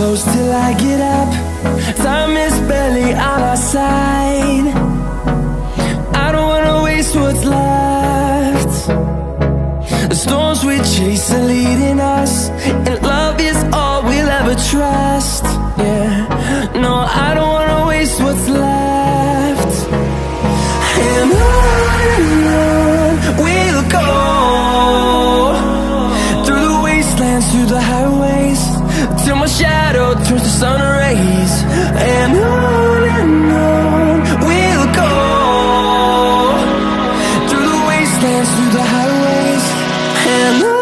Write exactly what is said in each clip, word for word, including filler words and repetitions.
close till I get up. Time is barely on our side. I don't wanna waste what's left. The storms we chase are leading us, and love is all we'll ever trust. Yeah, no, I don't wanna waste what's left. And on and on we'll go, through the wastelands, through the highways, till my shadow turns to sun rays. And on and on we'll go, through the wastelands, through the highways, and on.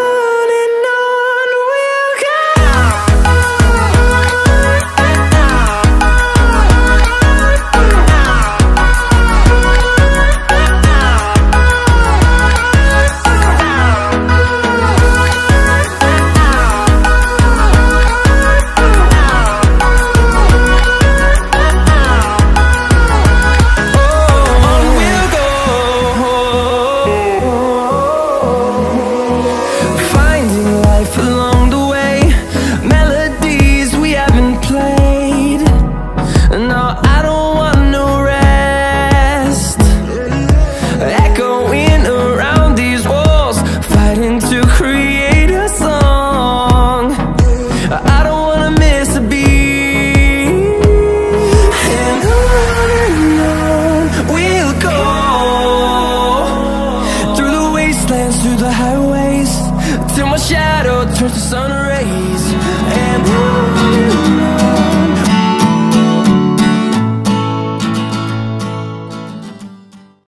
Through the highways, till my shadow turns to sun.